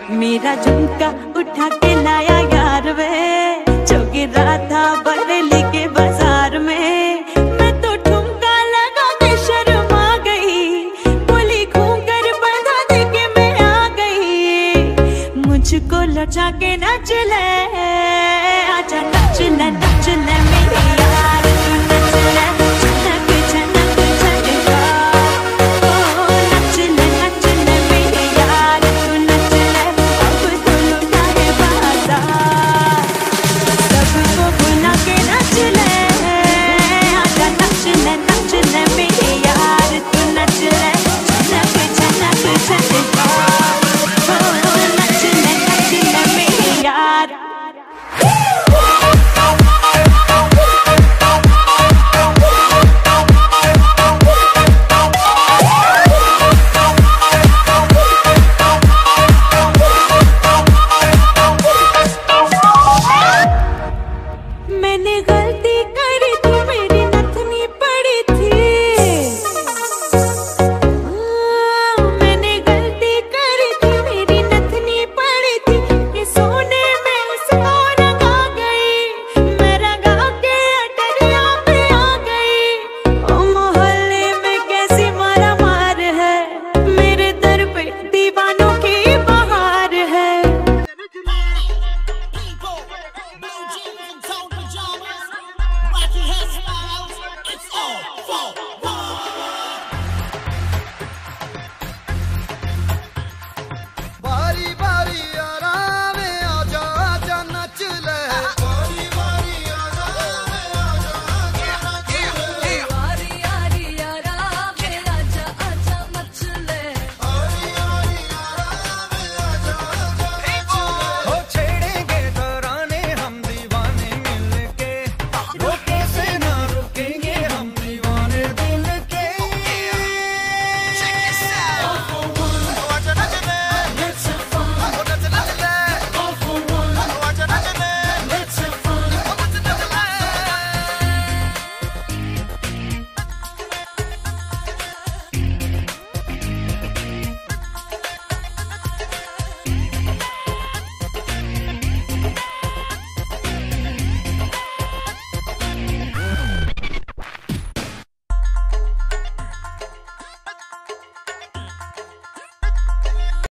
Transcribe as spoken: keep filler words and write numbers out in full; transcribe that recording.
मेरा झुमका उठा के लाया यार वे, जो गिरा था बरेली के बाजार में। मैं तो ठुमका लगा के शर्मा गई, बोली घूम कर बता दे के मैं आ गई। मुझको लचा के नच ले, आजा नच ले नच ले मेरी